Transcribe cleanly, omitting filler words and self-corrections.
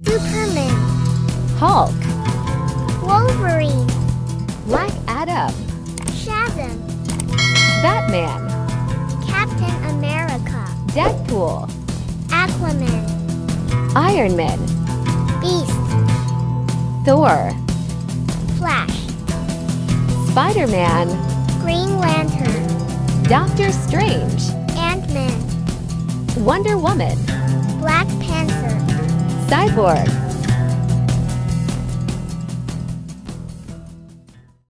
Superman, Hulk, Wolverine, Black Adam, Shazam, Batman, Captain America, Deadpool, Aquaman, Iron Man, Beast, Thor, Flash, Spider-Man, Green Lantern, Doctor Strange, Ant-Man, Wonder Woman, Black Panther, Cyborg,